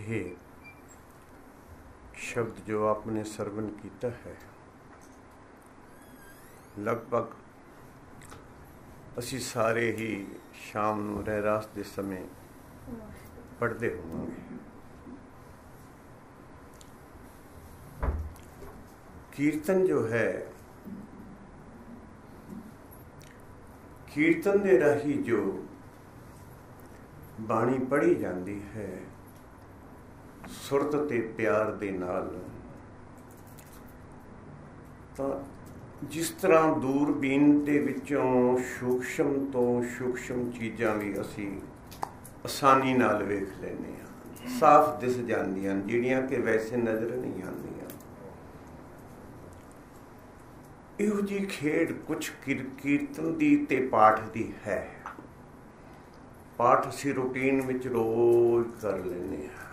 ये शब्द जो आपने सरवण किया है लगभग असी सारे ही शाम नूं रहरास के समय पढ़ते होवांगे। कीर्तन जो है, कीर्तन दे राही जो बाणी पढ़ी जाती है सुरत ते प्यार दे नाल, तो जिस तरह दूरबीन दे विचों सूक्ष्म तो सूक्ष्म चीज़ां भी असी आसानी नाल वेख लैने आ, साफ दिस जांदियां जिहड़ियां कि वैसे नज़र नहीं आंदियां। इहो जी खेड कुछ कीर्तन दी ते पाठ दी है। पाठ असी रूटीन विच रोज़ कर लैने आ,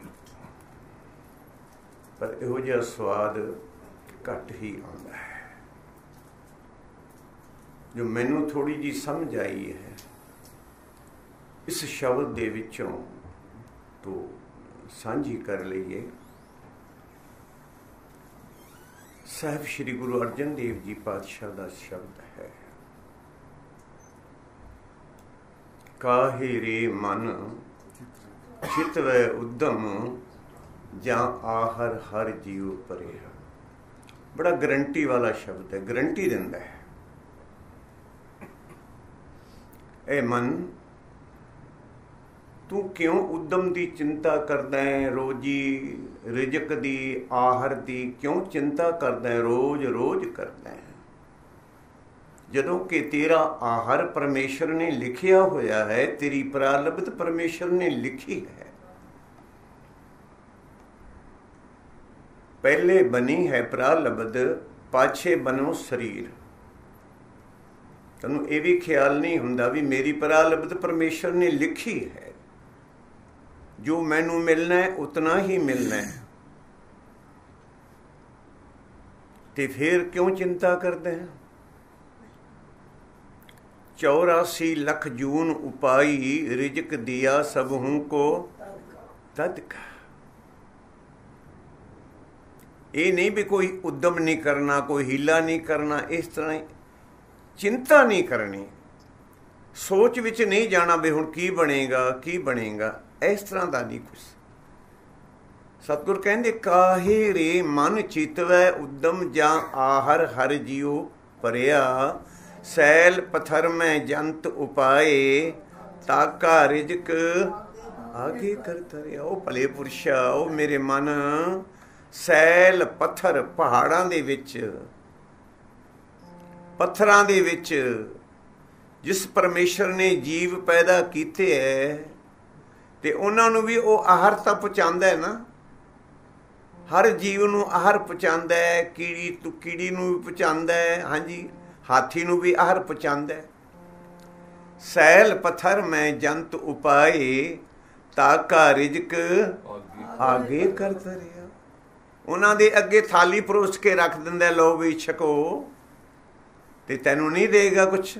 पर इहो जिहा स्वाद घट ही आउंदा है। जो मैनू थोड़ी जी समझ आई है इस शब्द दे विचों तो सांझी कर लईए। साहिब श्री गुरु अर्जन देव जी पातशाह का शब्द है, काहे रे मन चितवै उद्यम जा आहर हर जीव परे। बड़ा गारंटी वाला शब्द है, गारंटी दिंदा है। ए मन, तू क्यों उद्यम की चिंता करदा है, रोजी रिजक दी आहर दी क्यों चिंता करदा है, रोज रोज करदा है, जदों कि तेरा आहर परमेश्वर ने लिखिया होया है, तेरी प्रारब्ध परमेश्वर ने लिखी है। पहले बनी है प्रारब्ध, पाछे बनो शरीर। तैनूं ये भी ख्याल नहीं हुंदा भी मेरी प्रारब्ध परमेश्वर ने लिखी है, जो मैनू मिलना है उतना ही मिलना है, ते फिर क्यों चिंता करते हैं। 84 लाख जून उपाई, रिजक दिया सबहूं को तद का। ये नहीं भी कोई उद्यम नहीं करना, कोई हीला नहीं करना, इस तरह चिंता नहीं करनी, सोच विच नहीं जाना भी हुण की बनेगा की बनेगा, इस तरह का नहीं कुछ। सतगुर कहंदे काहे रे मन चितवै उद्यम जा आहर हर जियो परिया, सैल पत्थर में जंत उपाए, ताका रिजक आगे करता रहा। ओ भले पुरुषा, ओ मेरे मन, सैल पत्थर पहाड़ां दे विच, पत्थरां दे विच जिस परमेश्वर ने जीव पैदा कीते है ते उन्हां नूं भी वो आहार तां पहुँचांदा है ना। हर जीव नूं आहार पहुँचांदा है, कीड़ी तू कीड़ी नूं भी पहुँचांदा है, हाँ जी, हाथी नूं भी आहार पहुँचांदा है। सैल पत्थर में जंत उपाए, ताका रिजक आगे करता रहा। उन्हां दे अगे थाली परोस के रख दिंदा, लो भी छको, ते तैनूं नहीं देगा कुछ।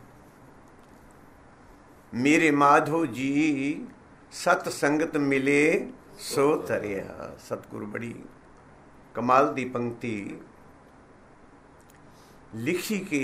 मेरे माधो जी सत संगत मिले सो तरिया। सतगुरु बड़ी कमाल दी पंक्ति लिखी के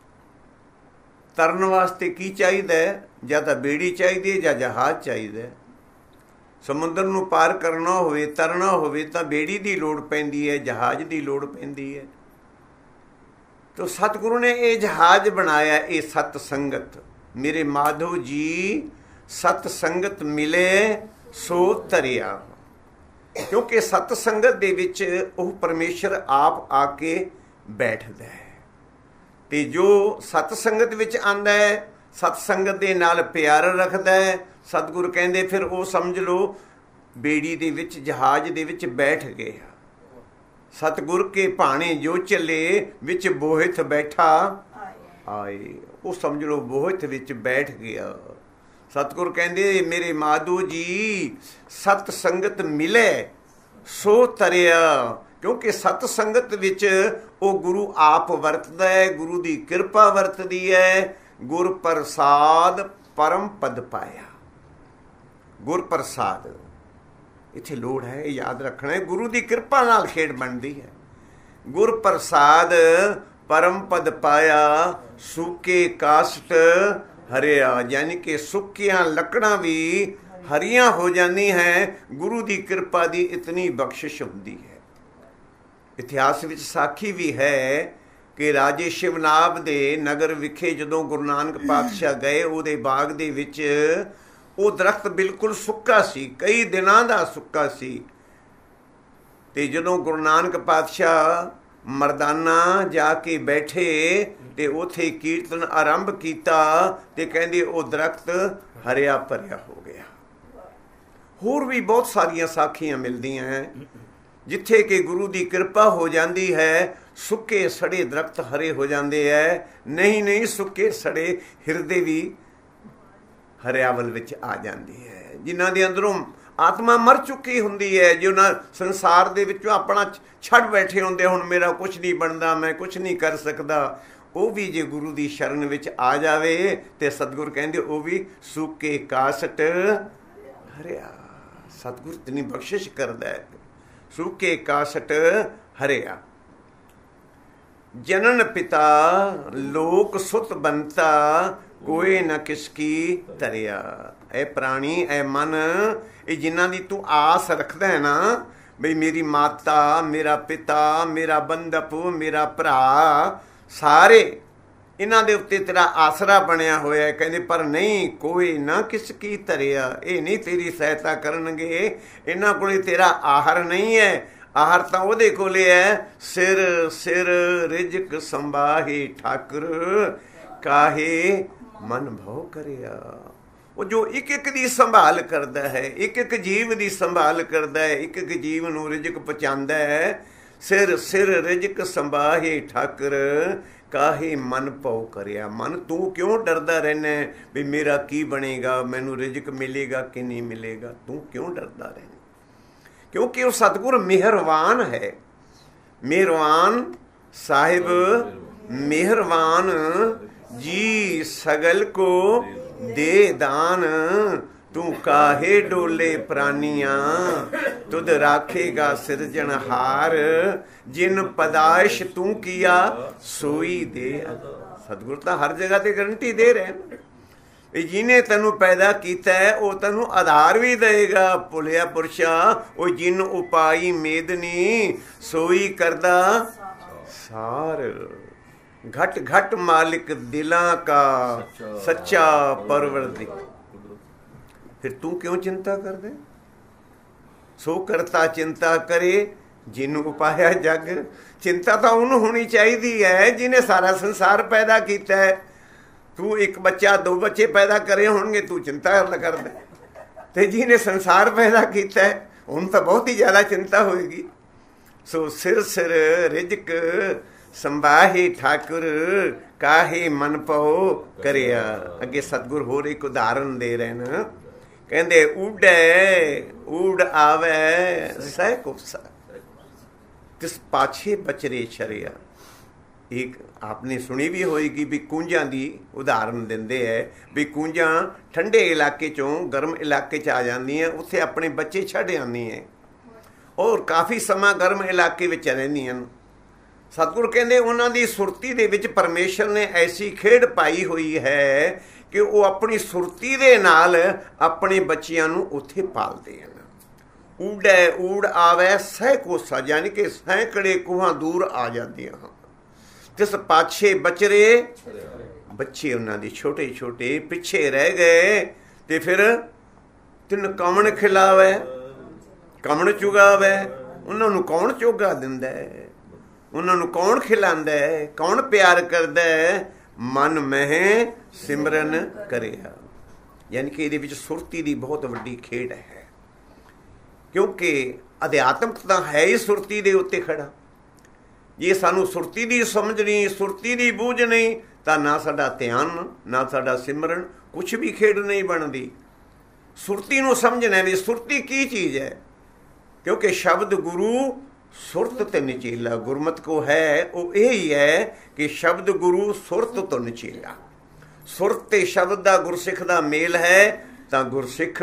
तरन वास्ते की चाहिए, या तो बेड़ी चाहिए या जहाज चाहिए। समुद्र नूं पार करना होवे, तरना होवे तो बेड़ी की लोड़ पैंदी है, जहाज की लोड़ पैंदी है। तो सतगुरु ने ये जहाज बनाया, ये सत संगत। मेरे माधव जी सत संगत मिले सो तरिया, क्योंकि सत संगत दे विच वो परमेश्वर आप आके बैठदा है। ते जो सत संगत विच आंदा है, सत संगत दे नाल प्यार रखदा है, सतगुरु कहंदे फिर वो समझ लो बेड़ी दे विच, जहाज दे विच बैठ गया। सतगुर के भाणे जो चले, विच बोहित बैठा आए। वो समझ लो बोहित विच बैठ गया। सतगुर कहंदे मेरे माधो जी सत संगत मिले सो तरिया, क्योंकि सत संगत विच वो गुरु आप वरतदा है, गुरु की कृपा वरतदी है। गुर प्रसाद परम पद पाया। गुर प्रसाद ਇੱਥੇ ਲੋੜ ਹੈ, ਇਹ ਯਾਦ ਰੱਖਣਾ ਹੈ। ਗੁਰੂ ਦੀ ਕਿਰਪਾ ਨਾਲ ਖੇਡ ਬਣਦੀ ਹੈ। ਗੁਰ ਪ੍ਰਸਾਦ ਪਰਮ ਪਦ ਪਾਇਆ, ਸੁੱਕੇ ਕਾਸਟ ਹਰਿਆ। ਯਾਨੀ ਕਿ ਸੁੱਕੀਆਂ ਲੱਕੜਾਂ ਵੀ ਹਰੀਆਂ ਹੋ ਜਾਂਦੀਆਂ ਹੈ। ਗੁਰੂ ਦੀ ਕਿਰਪਾ ਦੀ ਇਤਨੀ ਬਖਸ਼ਿਸ਼ ਹੁੰਦੀ ਹੈ। ਇਤਿਹਾਸ ਵਿੱਚ ਸਾਖੀ ਵੀ ਹੈ ਕਿ ਰਾਜੇ ਸ਼ਿਵਨਾਭ ਦੇ ਨਗਰ ਵਿਖੇ ਜਦੋਂ ਗੁਰੂ ਨਾਨਕ ਪਾਤਸ਼ਾਹ ਗਏ, ਉਹਦੇ ਬਾਗ ਦੇ ਵਿੱਚ ਉਹ ਦਰਖਤ ਬਿਲਕੁਲ ਸੁੱਕਾ ਸੀ, ਕਈ ਦਿਨਾਂ ਦਾ ਸੁੱਕਾ ਸੀ। ਤੇ ਜਦੋਂ ਗੁਰੂ ਨਾਨਕ ਪਾਤਸ਼ਾਹ ਮਰਦਾਨਾ ਜਾ ਕੇ ਬੈਠੇ ਤੇ ਉੱਥੇ ਕੀਰਤਨ ਆਰੰਭ ਕੀਤਾ ਤੇ ਕਹਿੰਦੇ ਉਹ ਦਰਖਤ ਹਰਿਆ ਭਰਿਆ ਹੋ ਗਿਆ। ਹੋਰ ਵੀ ਬਹੁਤ ਸਾਰੀਆਂ ਸਾਖੀਆਂ ਮਿਲਦੀਆਂ ਹੈ ਜਿੱਥੇ ਕਿ ਗੁਰੂ ਦੀ ਕਿਰਪਾ ਹੋ ਜਾਂਦੀ ਹੈ, ਸੁੱਕੇ ਸੜੇ ਦਰਖਤ ਹਰੇ ਹੋ ਜਾਂਦੇ ਹੈ। ਨਹੀਂ ਸੁੱਕੇ ਸੜੇ ਹਿਰਦੇ ਵੀ ਹਰਿਆਵਲ ਵਿੱਚ ਆ ਜਾਂਦੀ ਹੈ। ਜਿਨ੍ਹਾਂ ਦੇ ਅੰਦਰੋਂ ਆਤਮਾ ਮਰ ਚੁੱਕੀ ਹੁੰਦੀ ਹੈ, ਜੋ ਨਾ ਸੰਸਾਰ ਦੇ ਵਿੱਚੋਂ ਆਪਣਾ ਛੱਡ ਬੈਠੇ ਹੁੰਦੇ, ਹੁਣ ਮੇਰਾ ਕੁਛ ਨਹੀਂ ਬਣਦਾ, ਮੈਂ ਕੁਛ ਨਹੀਂ ਕਰ ਸਕਦਾ, ਉਹ ਵੀ ਜੇ ਗੁਰੂ ਦੀ ਸ਼ਰਨ ਵਿੱਚ ਆ ਜਾਵੇ ਤੇ ਸਤਿਗੁਰ ਕਹਿੰਦੇ ਉਹ ਵੀ ਸੁੱਕੇ ਕਾਸਟ ਹਰਿਆ। ਸਤਿਗੁਰ ਇਤਨੀ ਬਖਸ਼ਿਸ਼ ਕਰਦਾ ਹੈ। ਸੁੱਕੇ ਕਾਸਟ ਹਰਿਆ। ਜਨਨ ਪਿਤਾ ਲੋਕ ਸੁਤ ਬੰਤਾ, ਕੋਈ ਨਾ ਕਿਸਕੀ ਤਰਿਆ। ਇਹ ਪ੍ਰਾਣੀ, ਇਹ ਮਨ, ਇਹ ਜਿਨ੍ਹਾਂ ਦੀ ਤੂੰ ਆਸ ਰੱਖਦਾ ਹੈ ਨਾ, ਬਈ ਮੇਰੀ ਮਾਤਾ, ਮੇਰਾ ਪਿਤਾ, ਮੇਰਾ ਬੰਧਪ, ਮੇਰਾ ਭਰਾ, ਸਾਰੇ ਇਹਨਾਂ ਦੇ ਉੱਤੇ ਤੇਰਾ ਆਸਰਾ ਬਣਿਆ ਹੋਇਆ। ਕਹਿੰਦੇ ਪਰ ਨਹੀਂ, ਕੋਈ ਨਾ ਕਿਸ ਕੀ ਧਰਿਆ, ਇਹ ਨਹੀਂ ਤੇਰੀ ਸਹਾਇਤਾ ਕਰਨਗੇ, ਇਹਨਾਂ ਕੋਲੇ ਤੇਰਾ ਆਹਰ ਨਹੀਂ ਹੈ। ਆਹਰ ਤਾਂ ਉਹਦੇ ਕੋਲੇ ਹੈ। ਸਿਰ ਸਿਰ ਰਿਜਕ ਸੰਭਾਹੀ ਠਾਕੁਰ, ਕਾਹੇ ਮਨ ਭਉ ਕਰਿਆ। ਉਹ ਜੋ ਇੱਕ ਇੱਕ ਦੀ ਸੰਭਾਲ ਕਰਦਾ ਹੈ, ਇੱਕ ਇੱਕ ਜੀਵ ਦੀ ਸੰਭਾਲ ਕਰਦਾ ਹੈ, ਇੱਕ ਇੱਕ ਜੀਵ ਨੂੰ ਰਿਜਕ ਪਹੁੰਚਾਉਂਦਾ ਹੈ। ਸਿਰ ਸਿਰ ਰਿਜਕ ਸੰਭਾਹੀ ਠਾਕੁਰ, ਕਾਹੇ ਮਨ ਭਉ ਕਰਿਆ। ਮਨ ਤੂੰ ਕਿਉਂ ਡਰਦਾ ਰਹਿਣਾ ਵੀ ਮੇਰਾ ਕੀ ਬਣੇਗਾ, ਮੈਨੂੰ ਰਿਜਕ ਮਿਲੇਗਾ ਕਿ ਨਹੀਂ ਮਿਲੇਗਾ, ਤੂੰ ਕਿਉਂ ਡਰਦਾ ਰਹਿਣਾ? ਕਿਉਂਕਿ ਉਹ ਸਤਿਗੁਰ ਮਿਹਰਵਾਨ ਹੈ। ਮਿਹਰਵਾਨ ਸਾਹਿਬ ਮਿਹਰਵਾਨ ਜੀ, ਸਗਲ ਕੋ ਦੇ ਦਾਨ, ਤੂੰ ਕਾਹੇ ਡੋਲੇ ਪ੍ਰਾਨੀਆਂ, ਤੁਧ ਰਾਖੇਗਾ ਸਿਰਜਣਹਾਰ, ਜਿਨ ਪਦਾਇਸ਼ ਤੂੰ ਕੀਆ ਸੋਈ ਦੇ। ਸਤਿਗੁਰ ਤਾਂ ਹਰ ਜਗ੍ਹਾ ਤੇ ਗਰੰਟੀ ਦੇ ਰਹੇ ਨੇ, ਜਿਹਨੇ ਤੈਨੂੰ ਪੈਦਾ ਕੀਤਾ ਹੈ ਉਹ ਤੈਨੂੰ ਆਧਾਰ ਵੀ ਦੇਗਾ। ਭੁਲਿਆ ਪੁਰਸ਼ਾ ਉਹ ਜਿਨ ਉਪਾਈ ਮੇਦਨੀ, ਸੋਈ ਕਰਦਾ ਸਾਰ। ਘਟ ਘਟ ਮਾਲਿਕ ਦਿਲਾਂ ਕਾ, ਸੱਚਾ ਪਰਵਰਦੀ। ਫਿਰ ਤੂੰ ਕਿਉਂ ਚਿੰਤਾ ਕਰਦੇ? ਸੋ ਕਰਤਾ ਚਿੰਤਾ ਕਰੇ ਜਿਹਨੂੰ ਉਪਾਇਆ ਜਗ। ਚਿੰਤਾ ਤਾਂ ਉਹਨੂੰ ਹੋਣੀ ਚਾਹੀਦੀ ਹੈ ਜਿਹਨੇ ਸਾਰਾ ਸੰਸਾਰ ਪੈਦਾ ਕੀਤਾ ਹੈ। ਤੂੰ ਇੱਕ ਬੱਚਾ, ਦੋ ਬੱਚੇ ਪੈਦਾ ਕਰੇ ਹੋਣਗੇ, ਤੂੰ ਚਿੰਤਾ ਕਰਦੇ, ਤੇ ਜਿਹਨੇ ਸੰਸਾਰ ਪੈਦਾ ਕੀਤਾ ਹੈ ਉਹਨੂੰ ਤਾਂ ਬਹੁਤ ਹੀ ਜ਼ਿਆਦਾ ਚਿੰਤਾ ਹੋਏਗੀ। ਸੋ ਸਿਰ ਸਿਰ ਰਿਜਕ ਸੰਭਾਹੀ ਠਾਕੁਰ, ਕਾਹੇ ਮਨ ਭਉ ਕਰਿਆ। ਅੱਗੇ ਸਤਿਗੁਰ ਹੋਰ ਇੱਕ ਉਦਾਹਰਨ ਦੇ ਰਹੇ ਨੇ, ਕਹਿੰਦੇ ਊੜੈ ਊੜ ਆਵੈ ਸਹਿ ਕੁਫਸਾ, ਤਿਸ ਪਾਛੇ ਬਚਰੇ ਸ਼ਰਿਆ। ਇੱਕ ਆਪਨੇ ਸੁਣੀ ਵੀ ਹੋਏਗੀ ਵੀ ਕੂੰਜਾਂ ਦੀ ਉਦਾਹਰਨ ਦਿੰਦੇ ਹੈ ਵੀ ਕੂੰਜਾਂ ਠੰਡੇ ਇਲਾਕੇ ਚੋਂ ਗਰਮ ਇਲਾਕੇ 'ਚ ਆ ਜਾਂਦੀਆਂ, ਉੱਥੇ ਆਪਣੇ ਬੱਚੇ ਛੱਡ ਆਉਂਦੀਆਂ ਔਰ ਕਾਫੀ ਸਮਾਂ ਗਰਮ ਇਲਾਕੇ ਵਿੱਚ ਰਹਿੰਦੀਆਂ। ਸਤਿਗੁਰ ਕਹਿੰਦੇ ਉਹਨਾਂ ਦੀ ਸੁਰਤੀ ਦੇ ਵਿੱਚ ਪਰਮੇਸ਼ਰ ਨੇ ਐਸੀ ਖੇਡ ਪਾਈ ਹੋਈ ਹੈ ਕਿ ਉਹ ਆਪਣੀ ਸੁਰਤੀ ਦੇ ਨਾਲ ਆਪਣੇ ਬੱਚਿਆਂ ਨੂੰ ਉੱਥੇ ਪਾਲਦੇ ਹਨ। ਊੜੈ ਊੜ ਆਵੈ ਸਹਿ ਕੋਸਾ, ਯਾਨੀ ਕਿ ਸੈਂਕੜੇ ਕੋਹਾਂ ਦੂਰ ਆ ਜਾਂਦੀਆਂ ਹਨ। ਤਿਸ ਪਾਛੇ ਬਚਰੇ, ਬੱਚੇ ਉਹਨਾਂ ਦੇ ਛੋਟੇ ਛੋਟੇ ਪਿੱਛੇ ਰਹਿ ਗਏ। ਤੇ ਫਿਰ ਤਿੰਨ ਕਮਣ ਖਿਲਾਵੇ, ਕਮਣ ਚੁਗਾਵੇ, ਉਹਨਾਂ ਨੂੰ ਕੌਣ ਚੋਗਾ ਦਿੰਦਾ ਹੈ? ਉਹਨਾਂ ਨੂੰ ਕੌਣ ਖਿਲਾਉਂਦਾ ਹੈ? ਕੌਣ ਪਿਆਰ ਕਰਦਾ ਹੈ? ਮਨ ਮਹਿ ਸਿਮਰਨ ਕਰਿਆ। ਯਾਨੀ ਕਿ ਇਹਦੇ ਵਿੱਚ ਸੁਰਤੀ ਦੀ ਬਹੁਤ ਵੱਡੀ ਖੇਡ ਹੈ, ਕਿਉਂਕਿ ਅਧਿਆਤਮਕ ਤਾਂ ਹੈ ਹੀ ਸੁਰਤੀ ਦੇ ਉੱਤੇ ਖੜਾ। ਜੇ ਸਾਨੂੰ ਸੁਰਤੀ ਦੀ ਸਮਝ ਨਹੀਂ, ਸੁਰਤੀ ਦੀ ਬੂਝ ਨਹੀਂ, ਤਾਂ ਨਾ ਸਾਡਾ ਧਿਆਨ, ਨਾ ਸਾਡਾ ਸਿਮਰਨ, ਕੁਛ ਵੀ ਖੇਡ ਨਹੀਂ ਬਣਦੀ। ਸੁਰਤੀ ਨੂੰ ਸਮਝਣਾ ਵੀ ਸੁਰਤੀ ਕੀ ਚੀਜ਼ ਹੈ, ਕਿਉਂਕਿ ਸ਼ਬਦ ਗੁਰੂ ਸੁਰਤ ਤੇ ਨਿਚੇਲਾ। ਗੁਰਮਤਿ ਕੋ ਹੈ ਉਹ ਇਹ ਹੀ ਹੈ ਕਿ ਸ਼ਬਦ ਗੁਰੂ ਸੁਰਤ ਤੋਂ ਨਿਚੇਲਾ। ਸੁਰਤ ਤੇ ਸ਼ਬਦ ਦਾ ਗੁਰਸਿੱਖ ਦਾ ਮੇਲ ਹੈ ਤਾਂ ਗੁਰਸਿੱਖ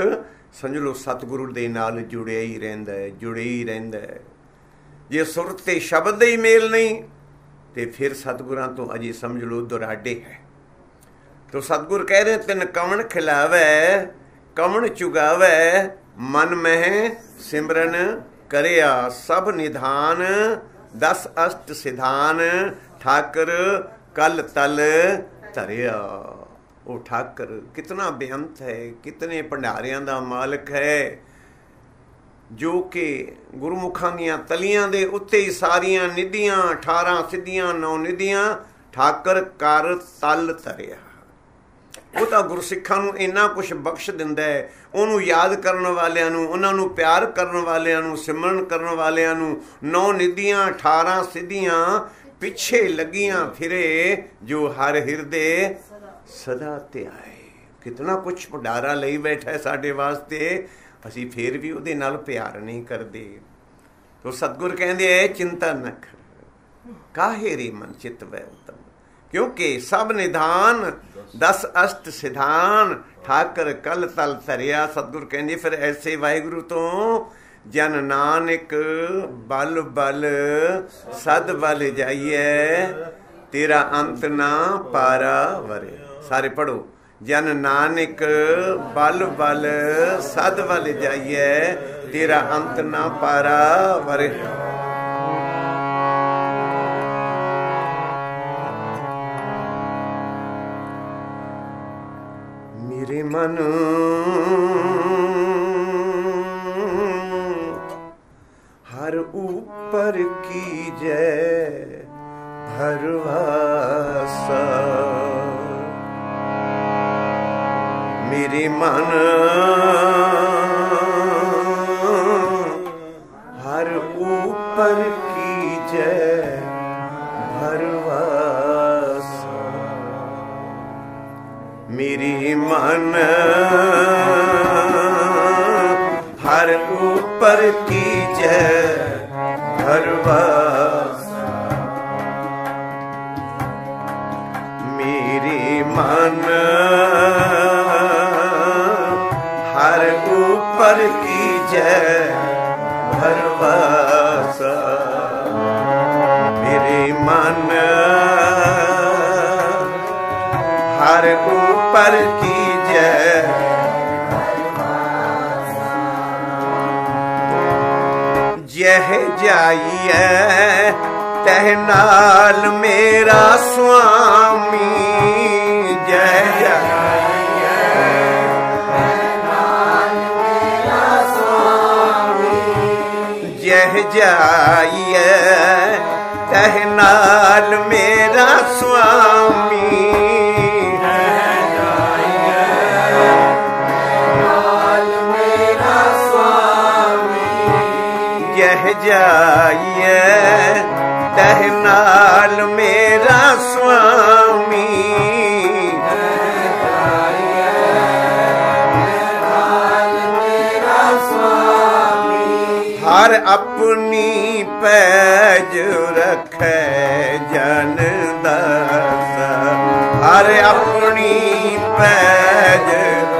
समझ लो सतगुरु दे नाल जुड़िया ही रहिंदा है, जुड़े ही रहिंदा है। जे सुरत ते शब्द दे ही मेल नहीं तो फिर सतगुरां तो अजे समझ लो दुराडे है। तो सतगुर कह रहे तिन कवण खिलावै कवण चुगावै मन में सिमरन करिया सब निधान 10 अष्ट सिधान ठाकर कल तल धरिया। वो ठाकर कितना बेअंत है, कितने भंडारियां दा मालिक है, जो कि गुरमुखां दियां तलियां दे उत्ते ही सारियां निधियां 18 सिद्धियां 9 निधियां ठाकर कर तल धरिया। वो तो गुरसिखां नूं इन्ना कुछ बख्श दिंदा है, उन्होंने याद करने वालियां नूं, उन्हां नूं प्यार करने वालियां नूं, सिमरन करने वालियां नूं 9 निधियां 18 सिद्धियां पिछे लगियां फिरे जो हर हिरदे सदा ते आए। कितना कुछ भंडारा लई बैठा है साडे वास्ते, असीं फिर भी उहदे नाल प्यार नहीं करते। तो सतगुर कहंदे चिंता न कर काहे रे मन चित वै उत्तम, क्योंकि सब निधान 10 अष्ट सिधान ठाकर कल तल धरिया। सतगुर कहंदे फिर ऐसे वाहिगुरु तो जन नानक बल बल सद बल जाइए तेरा अंत ना पारा वरे। सारे पढ़ो, जन नानक बल बल सद बल जाइए तेरा अंत ना पारा वरे। मेरे मन हर ऊपर की जय भरवासा। मेरे मन हर ऊपर की जय भरवासा। मेरी मन हर ऊपर की जय भरवासा। मेरी मन हर ऊपर की जय भरवासा। मेरे मन हर ऊपर की जय जह जाइए तह नाल मेरा स्वामी। जय जाइए तह नाल मेरा स्वामी। जह जाइए तह नाल मेरा स्वामी। जाइए तह नाल मेरा स्वामी। हर अपनी पैज रखे जन दास। हर अपनी पैज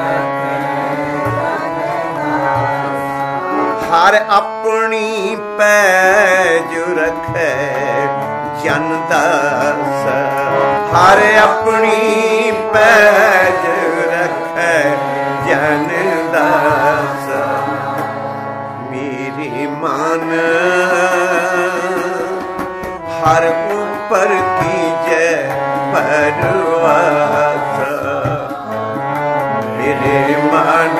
हर अपनी पैज रखे जन दास। हर अपनी पैज रखे जन दास। मेरी मन हर ऊपर की जय परवासा। मेरे मन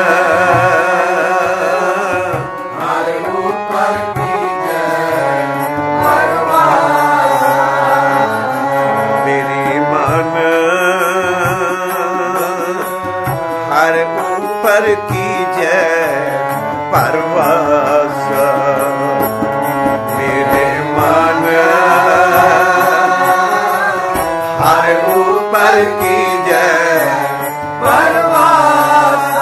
पर की जय परवासा। मेरे मन हर ऊपर की जय परवासा।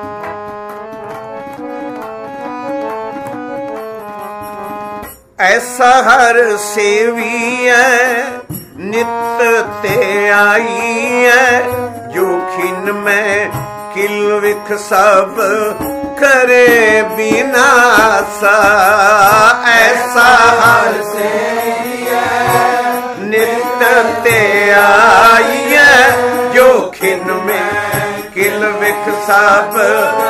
ऐसा ऐसा हर सेवी है नित ते आई है, जो खिन में किल विख सब करे विनाशा। ऐसा हर सेवी है नित ते आई है, जो खिन में किल विख सब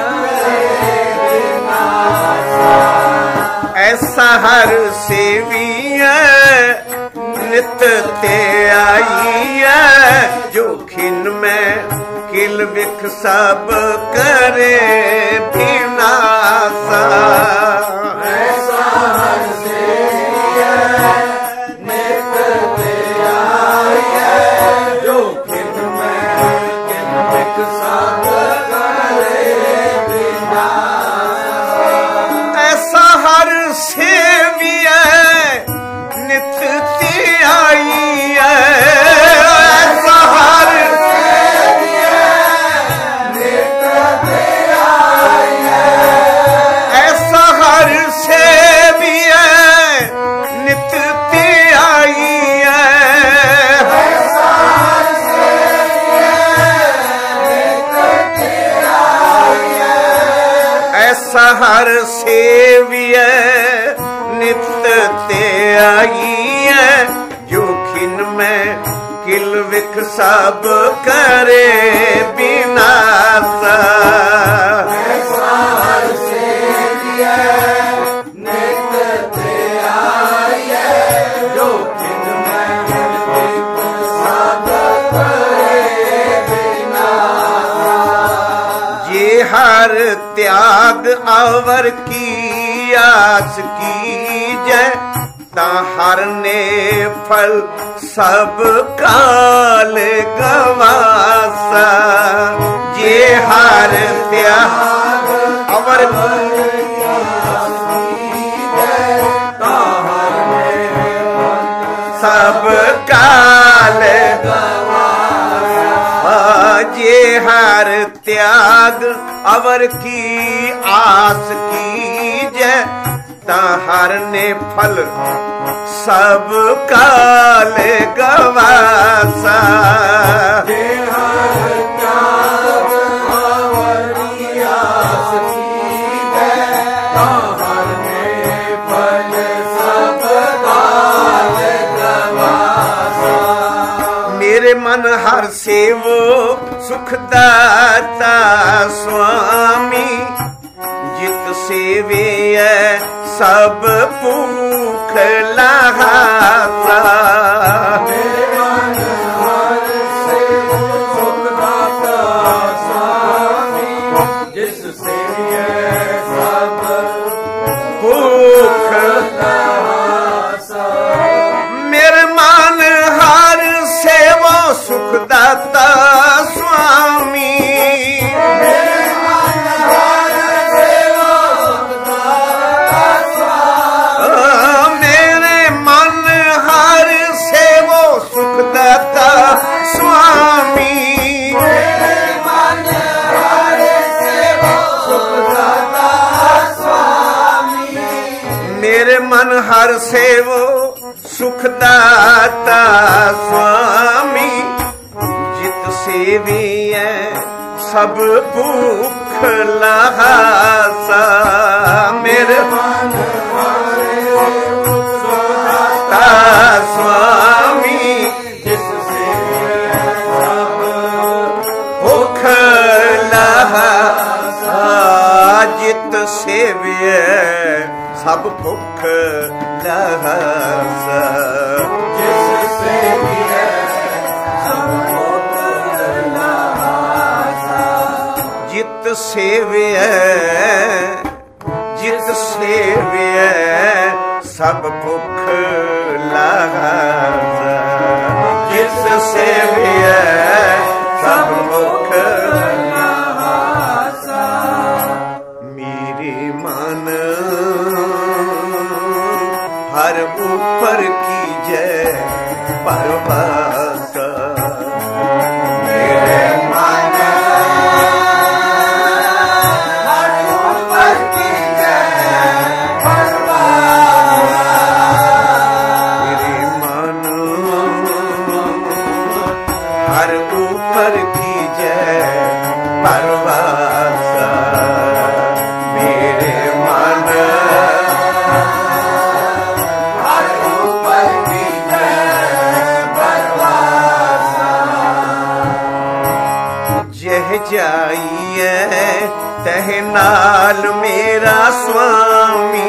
ऐसा हर सेवी है नित ते आई है, जो खिन में किल विख सब करे विनाशा। ऐसा हर सेवी है नित ते आई है, जो खिन में किल विख सब करे विनाशा। ऐसा हर सेवी है नित ते आई है, ऐसा हर सेवी है नित ते आई है, ऐसा हर सेवी है नित ते आई है, ऐसा हर सेवी है नित ते आई है, ऐसा हर सेवी है नित ते आई है, जो खिन में किल विख सब करे विनाशा। ऐसा हर सेवी है नित ते आई है, जो खिन में किल विख सब करे विनाशा। ये हर त्याग अवर की आस की जय, हर ने फल सब काल गवासा। ये हर त्याग अवर सब काल ये हर त्याग अवर की आस की जय, हर ने फल सब काल गवासा। हर त्याग अवर की आस की जय, हर ने फल सब काल गवासा। मेरे मन हर सेवो सुखदाता स्वामी, जित सेवे सब भूख लहासा। मेरे मन हर सेवो सुखदाता स्वामी, जिस सेवे सब भूख लहासा। मेरे मन हर सेवो सुखदाता स्वामी, मेरे मन हर सेवो सुखदाता स्वामी, मेरे मन हर सेवो सुखदाता स्वामी, मेरे मन हर सेवो सुखदाता स्वामी, मेरे मन हर सेवो सुखदाता स्वामी, जित सेवी सब भूख लहासा। मेरे मन सुखदाता स्वामी, जिस सेवी सब भूख लहासा। जित सेवी सब भूख लहासा। जिस सेवी सब भूख लहासा। जित सेवी जित सेवी सब भूख लहासा। जिस सेवी सब भूख लहासा। मेरे मन हर ऊपर की जय परवासा। मेरे मन हर ऊपर की जय परवासा। ऊपर की जय परवासा मेरे मन हर ऊपर की जय परवासा जह जाइए तह नाल मेरा स्वामी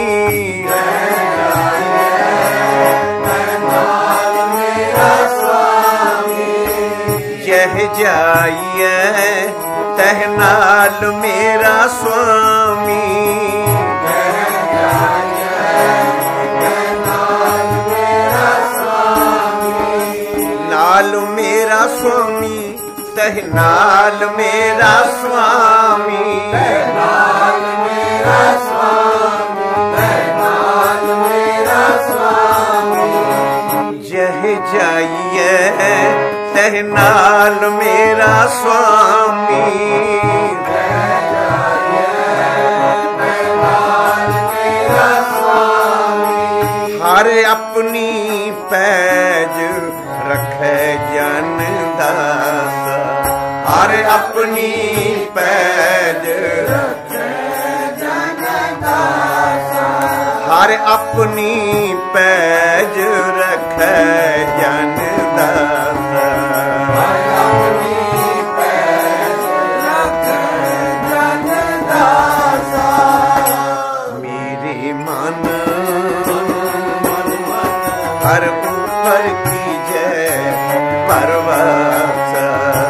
जह जाइए तह नाल मेरा स्वामी नाल मेरा स्वामी तह नाल मेरा स्वामी नाल मेरा स्वामी नाल मेरा स्वामी जह जाइए तह नाल मेरा स्वामी हर अपनी पैज रखे जन दास हर अपनी पैज हर अपनी पैज रखे जन दास मेरे मन हर ऊपर की जय परवासा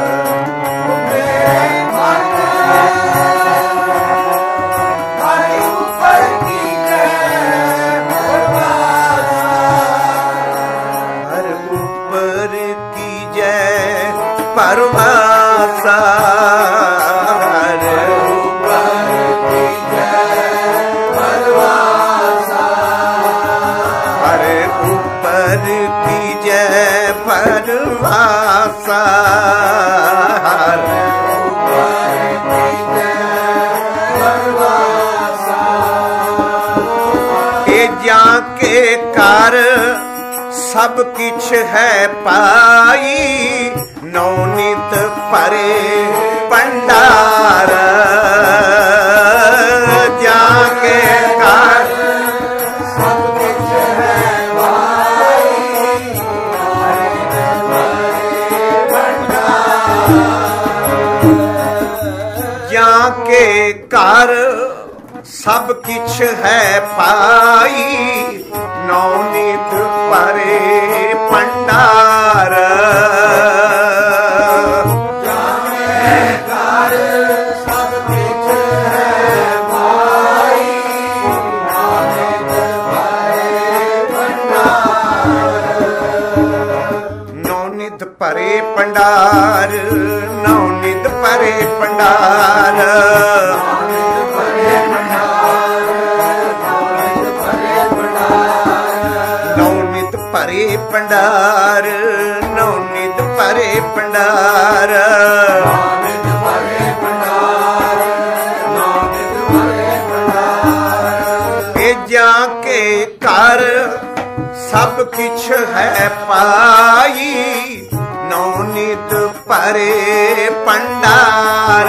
परवासा हर ऊपर की जय परवासा हर ऊपर की जय परवासा हर ऊपर की जय परवासा ये जाके कर सब किछ है पाई नौनित परे पंडार जाके कर सब कुछ है भाई जाके कर सब किछ है पाई नौनित परे पंडार परे पंडार नौनित परे पंडार नौनित परे पंडार नौनित परे पंडार जाके कर सब किछ है पाई नौनित परे पंडार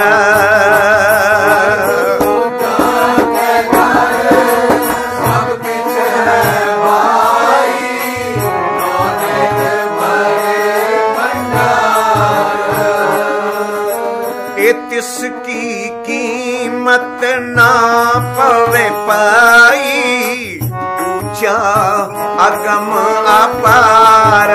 सब किछ है भाई नौनित परे पंडार ए तिसकी कीमत ना पवे पाई ऊंचा अगम अपार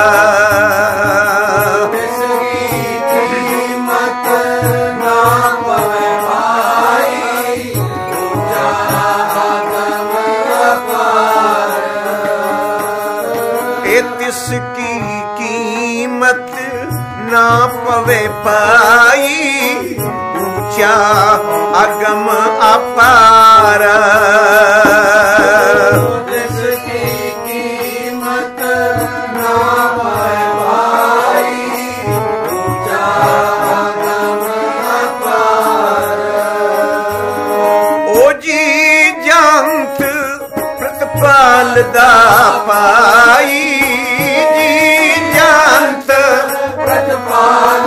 इसकी कीमत ना पवे पाई ऊंचा अगम अपार इसकी कीमत ना पवे पाई ऊंचा अगम अपार ओ जी जंत प्रतिपाल दा पाई जी जंत प्रतिपाल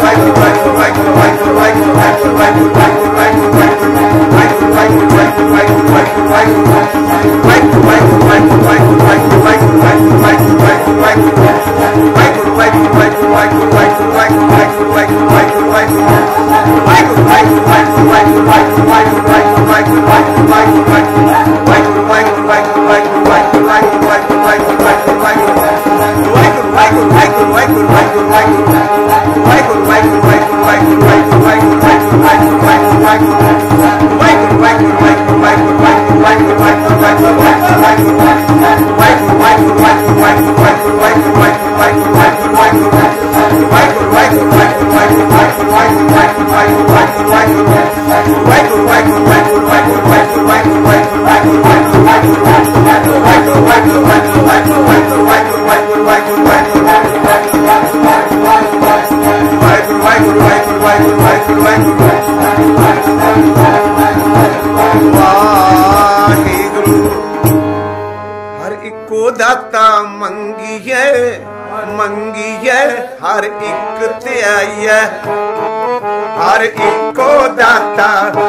दाता मंगिए मंगिए हर एक त्याइए हर इको दाता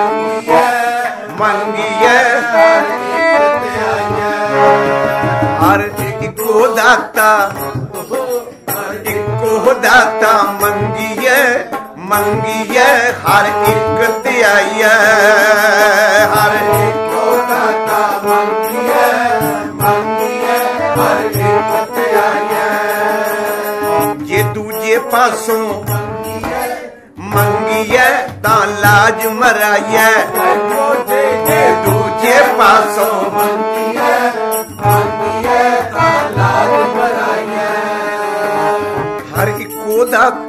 मंगिए हर इको दाता मंगिए मंगिए हर एक त्याइए हर इको दाता मंगिए जे दूजे पासों मंगिए तां लाज मराइए जे दूजे पासों मंगिए तां लाज मराइए हर इको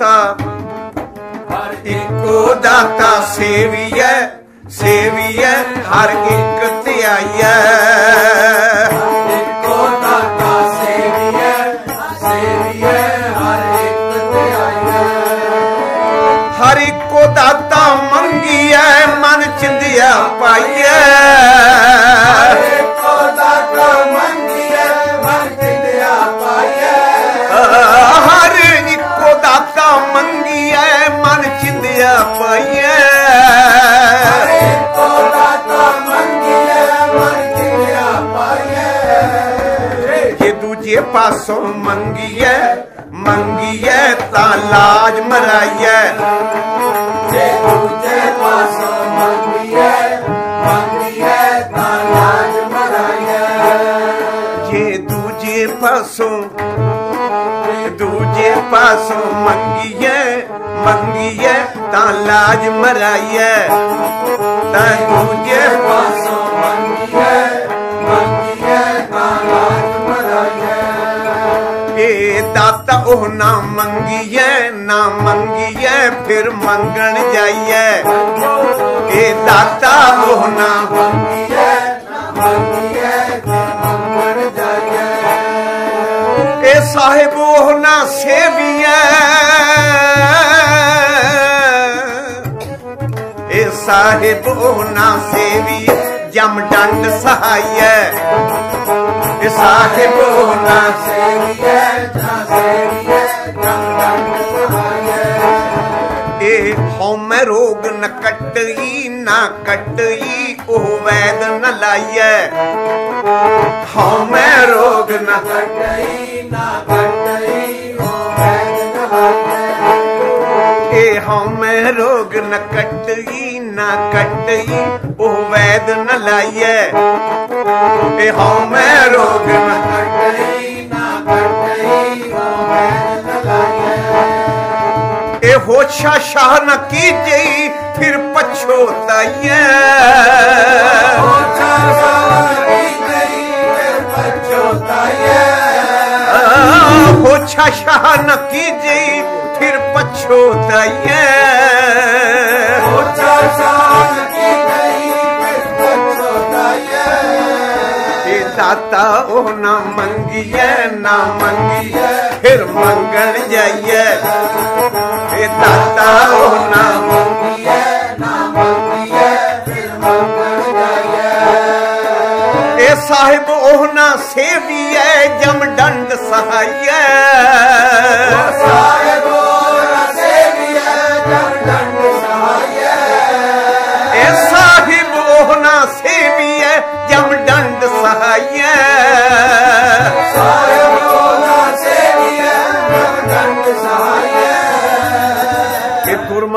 दाता सेविए सेविए हर एक त्याइए हर इको दाता मंगिए मन चिंदिया पाइए हर इको दाता मंगिए मन चिंदिया पाइए हर इको दाता मंगिए मन चिंदिया पाइए हर इको दाता मंगिए मन चिंदिया पाइए जे दूजे पासों मंगिए मंगिए ता लाज मराइए जे दूजे पासों मंगिए ता लाज मराइए जे दूजे पासों मंगिए ता लाज मराइए ता दूजे पासों मंगिए ता लाज मराइए ए दाता ओह ना मंगिए फिर मंगन जाइए ए दाता ओह ना मंगिए मंगन जाइए ए साहिब ओह ना सेविए ए साहिब ओह ना सेविए जम डंड सहाइए साहिब ना सेविए ए हौमे रोग न कटई ओह वैद न लाइए हौमे रोग न कटई ओह वैद न लाइए ए हौमे रोग न कटई ओह वैद न लाइए ए हौमे रोग न कटई ओह वैद न लाइए ए होशा शाह न कीजे फिर पछोताइए होशा शाह न कीजे फिर पछोताइए दाता ओह ना मंगिए फिर मंगन जाइए ए दाता ओह ना मंगिए फिर मंगन जाइए ए साहिब ओह ना सेविए जम डंड सहाइए साहिब ओह ना सेविए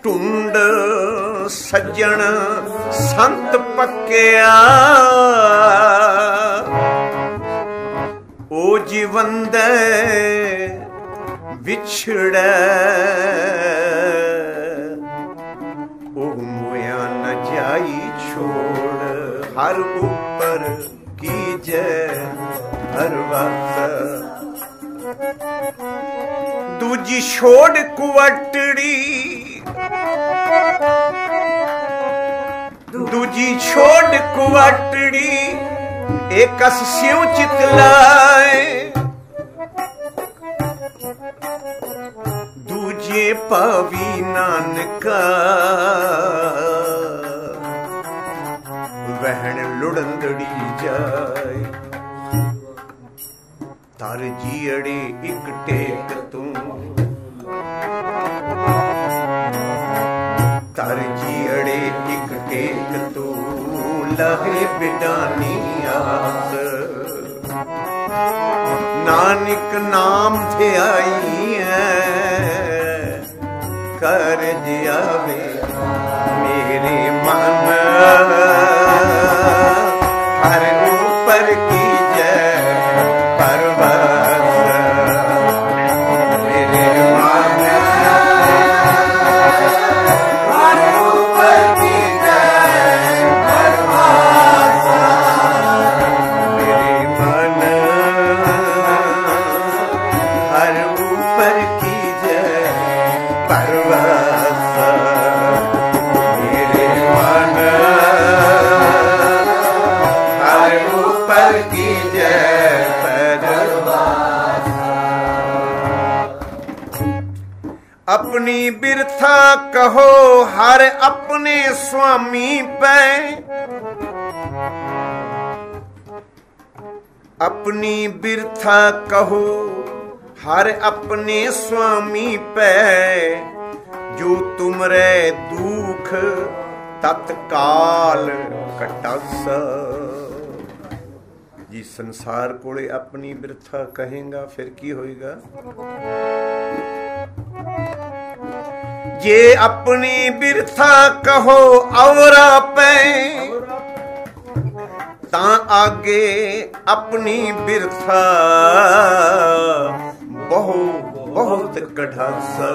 ਢੂੰਡ ਸੱਜਣ ਸੰਤ ਪੱਕਿਆ, ਉਹ ਜੀਵੰਦੇ ਵਿਛੜੈ, ਉਹ ਮੋਇਆ ਨ ਜਾਈ ਛੋੜ, ਹਰ ਉੱਪਰ ਕੀਜੈ ਹਰ ਵਸ। ਦੂਜੀ ਛੋੜ ਕੁਵਟੜੀ, ਦੂਜੀ ਛੋੜ ਕੁਵਟੜੀ, एकस स्यों चितलाए, दूजे पावी नानका, वहन लुड़ंदड़ी जाए। तार जीअड़े एक टेक तू, तार जीअड़े एक टेक तू, लहे बिडानी आस। नानक नाम ध्याई है, कर जियावे मेरे मन, हर ऊपर की जय परवश। मेरे मन हर ऊपर की जय परवश, मेरे मन हर ऊपर की जय परवश, मेरे मन हर ऊपर की जय परवश। अपनी बिरथा कहो हर अपने स्वामी पे, अपनी बिरथा कहो हर अपने स्वामी पे, जो तुमरे दुख तत्काल कटस। जी संसार कोले अपनी बिरथा कहेगा फिर की होएगा? जे अपनी बिरथा कहो औरा पे, ता आगे अपनी बिरथा बहुत कढ़ासा।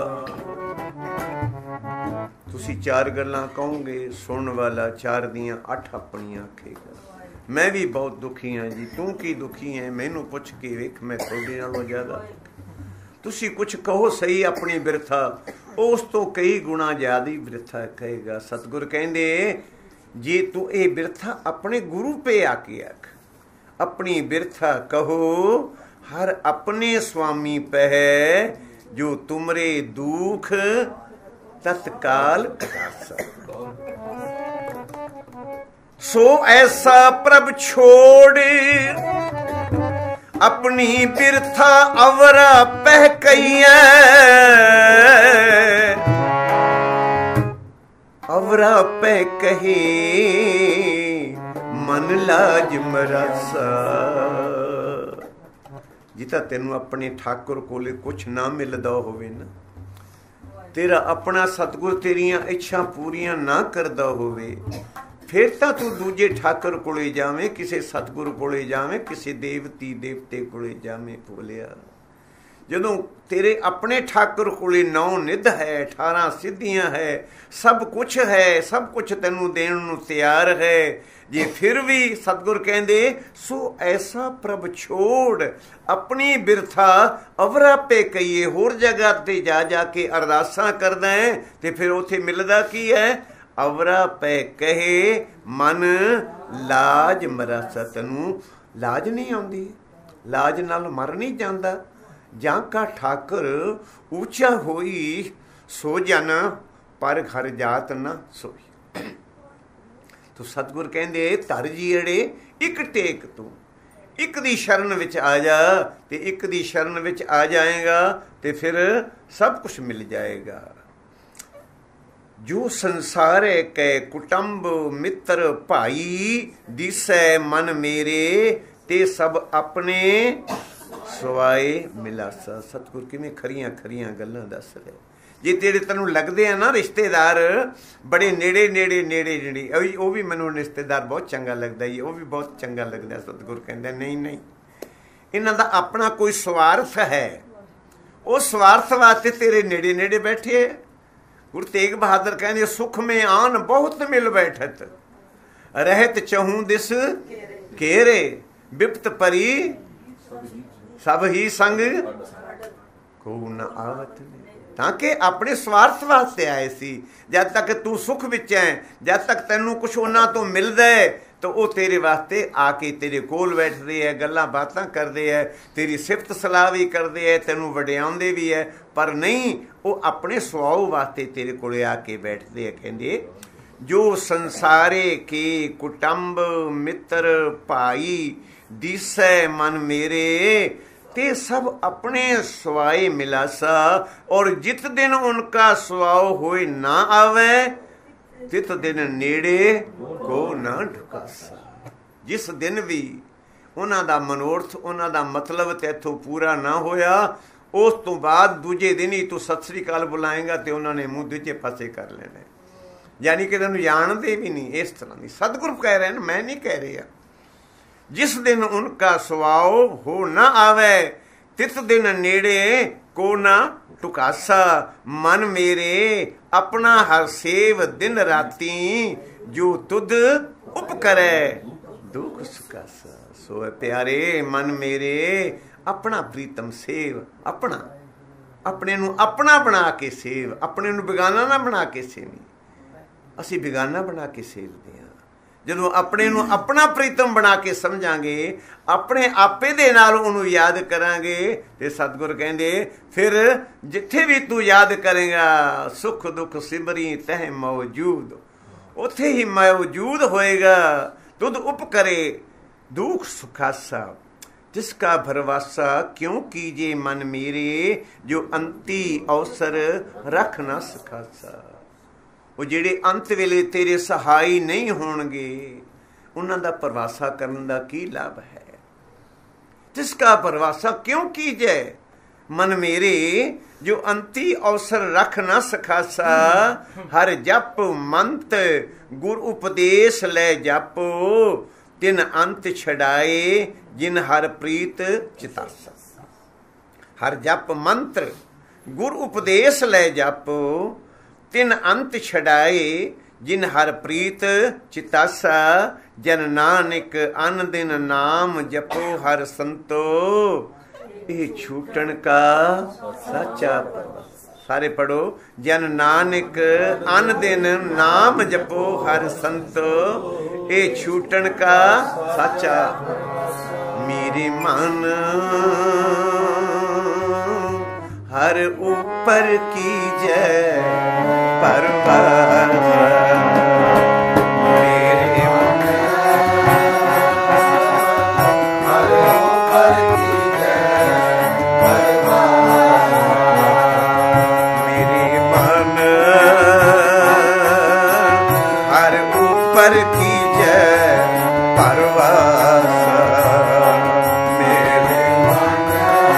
तुसी चार गल्लां कहोगे, सुन वाला चार दियां 8 अपनियां आखेगा। मैं भी बहुत दुखी हाँ जी, तू की दुखी है मैनू पुछ के वेख, मैं थोड़े नालों ज्यादा। तुसी कुछ कहो सही अपनी बिरथा, उस तो कई गुणा ज्यादा बिरथा कहेगा। सतगुर कहंदे जे तू ये बिरथा अपने गुरु पे आके आख, अपनी बिरथा कहो हर अपने स्वामी पे है, जो तुमरे दुख तत्काल कटासा। सो ऐसा प्रभ छोड़ अपनी बिरथा अवरा पह कहिए, अवरा पे कहे मन लाज मरासा। जिता तेनू अपने ठाकुर कोले कुछ ना मिलदा होवे ना, तेरा अपना सतगुर तेरियां इच्छा पूरियां ना करदा होवे, फिर तां तू दूजे ठाकुर कोले जावे, किसी सतगुर कोले जावे, किसी देवती देवते कोले जावे। भोलिया जदों तेरे अपने ठाकुर कोले 9 निध है, 18 सिद्धियां है, सब कुछ तेनू देण नू तैयार है, जे फिर भी सतगुर कहंदे सो ऐसा प्रभ छोड़ अपनी बिरथा अवरा पे कहिए। होर जगह ते जा के अरदासां करदा है ते फिर उथे मिलदा की है? अवरा पे कहे मन लाज मरासा। तैनू लाज नहीं आउंदी, लाज नाल मर नहीं जांदा। जां का ठाकुर ऊंचा होई सो जन, पर घर जात ना सोई। तो सतगुर कहंदे धर जीअड़े एक टेक तू, एक दी शरण विच आ जा, ते एक दी शरण विच आ जाएगा ते फिर सब कुछ मिल जाएगा। जो संसारे कै कुटुंब मित्र भाई, दिसै मन मेरे ते सब अपने सवाए मिलासा। सतगुर किवें खरियां खरियां गल्लां दस रहे। जे तेरे तेनों लगते हैं ना रिश्तेदार बड़े नेड़े नेड़े नेड़े नेड़े, वो भी मैनू रिश्तेदार बहुत चंगा लगता है, वो भी बहुत चंगा लगता है। सतगुरु कहते नहीं नहीं, इन्हां दा अपना कोई स्वार्थ है, उस स्वार्थ वास्ते तेरे नेड़े नेड़े बैठे। गुरु तेग बहादुर कहते सुख में आन बहुत मिल बैठत, रहत चहूं दिस घेरे, बिपत परी सब ही संग को न आवत। ताकि अपने स्वार्थ वास्ते आए सी। जब तक तू सुख विच है, जब तक तेनू कुछ उन्हां तो मिलदा है, तो वो तेरे वास्ते आके तेरे कोल बैठते है, गल्लां बातां करते है, तेरी सिफत सलाह भी करते है, तेनू वडियाउंदे भी है। पर नहीं, वो अपने सुआव वास्ते तेरे कोले आके बैठते है। कहंदे जो संसारे के कुटुंब मित्र भाई दिसै मन मेरे, ते सब अपने स्वाए मिलासा, और जित दिन उनका स्वाव होए ना आवे, तित दिन नेड़े को ना ढुकासा। जिस दिन भी उन्हां दा मनोरथ, उन्हां दा मतलब तैथों पूरा ना होया, उस तो बाद दूजे दिन ही तू सत श्री अकाल बुलाएगा तो उन्होंने मुँह दूजे पासे कर लेना, यानी कि तेन जानते भी नहीं। इस तरह की सतगुरु कह रहे हैं, मैं नहीं कह रहा। जिस दिन उनका स्वभाव हो न आवे, तित दिन नेड़े को ना टुकासा। मन मेरे अपना हर सेव दिन राती, जो तुद उपकरे दुख सुखासा। सो प्यारे मन मेरे अपना प्रीतम सेव, अपना अपने नू अपना बना के सेव, अपने नू बेगाना ना बना के सेवी। असी बेगाना बना के सेवते हैं। जदों अपने नू अपना प्रीतम बना के समझांगे, अपने आपे दे नाल उन्हों याद करांगे, ते सतगुर कहंदे फिर जिथे भी तू याद करेगा, सुख दुख सिमरी तह मौजूद, उथे ही मौजूद होएगा। तुद उपकरे दुख सुखासा, जिसका भरवासा क्यों कीजे मन मेरे, जो अंती अवसर रख ना सखासा। वो जेड़े अंत वेले तेरे सहाई नहीं होणगे, उन्हां दा परवासा करन दा की लाभ है। जिसका परवासा क्यों कीजे मन मेरे, जो अंती अवसर रख ना सखासा। हर जप मंत गुर उपदेश ले जपो, तिन अंत छड़ाए जिन हर प्रीत चितासा। हर जप मंत्र गुर उपदेश ले जपो, तिन अंत छड़ाए जिन हर प्रीत चितासा। जन नानक अन दिन नाम जपो हर संतो, ये छूटन का साचा परवासा। सारे पढ़ो। जन नानक अन दिन नाम जपो हर संतो, ये छूटन का साचा। मेरे मन हर ऊपर की जय परवासा। मेरे मन हर ऊपर की जय परवासा। मेरे मन हर ऊपर की जय परवासा। मेरे मन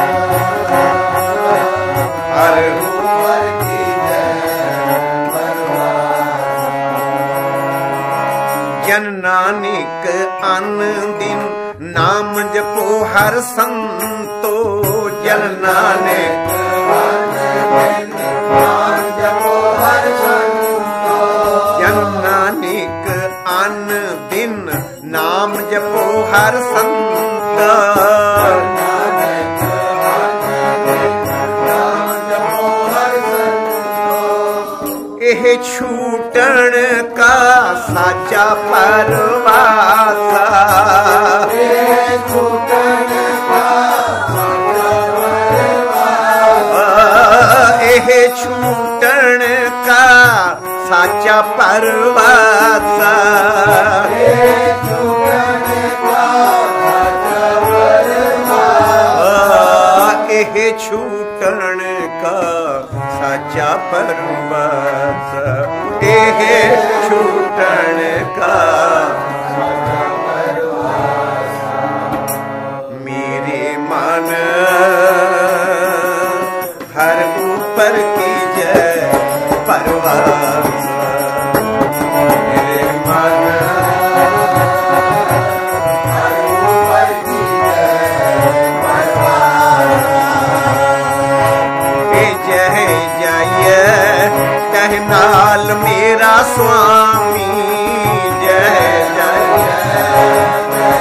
हर ऊपर की जय परवासा। जन नानक अन दिन नाम जपो हर संतो, जन नानक अन दिन नाम जपो हर संतो। जन नानक अन दिन नाम जपो हर संतो, एह छूटन का साचा परवासा। छूटन का साचा परवासा। एह छूटन का साचा परवासा। छूटन का साचा परवासा। एह छूटन का साचा परवासा। एह छूटन का साचा परवासा। मेरे मन हर ऊपर की जय परवास मेरे मन कह नाल मेरा स्वामी जय जय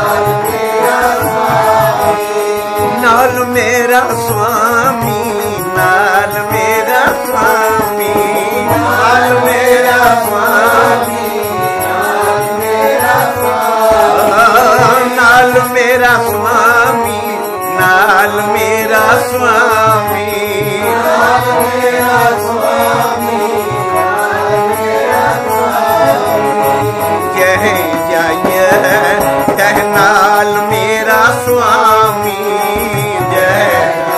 नाल मेरा स्वामी नाल मेरा स्वामी नाल मेरा स्वामी नाल मेरा स्वामी नाल मेरा स्वामी कह जाइए कह नाल मेरा स्वामी जय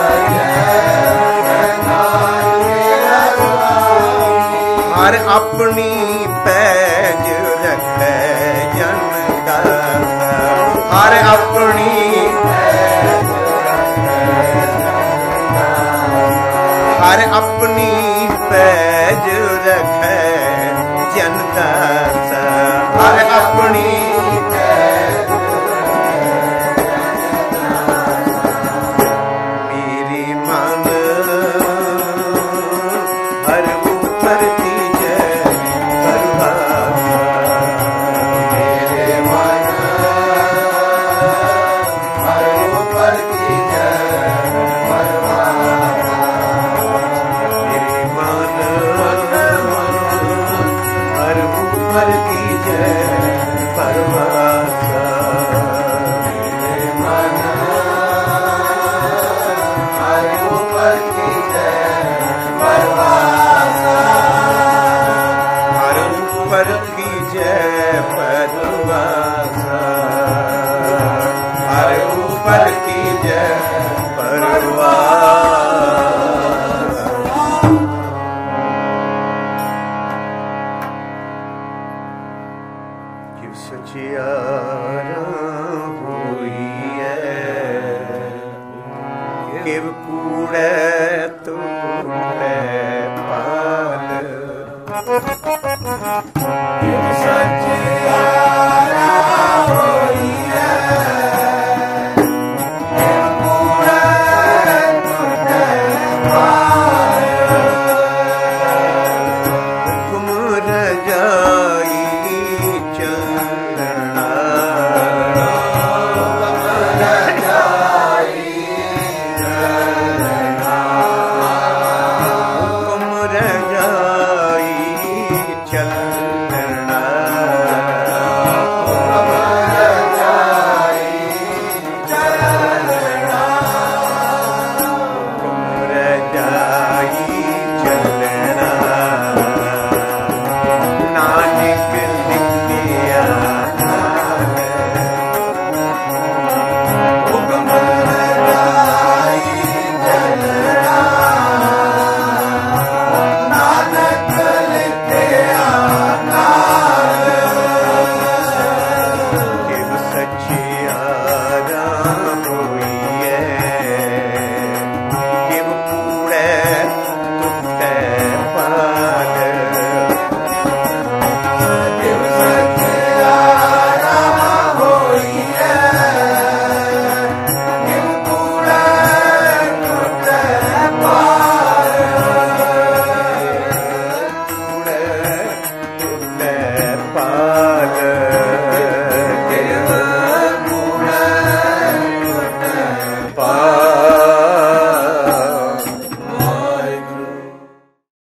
हर अपनी पैज रखे जन हर अपनी हर अपनी पैज रखे जनता हर अपनी मेरी मन हर ऊपर की जय मेरे मन हर ऊपर की जय हर की जय परवासा मेरे मन हर ऊपर की जय परवासा हर ऊपर की जय परवासा हर ऊपर की जय परवासा सचियारा होई है किव कूड़े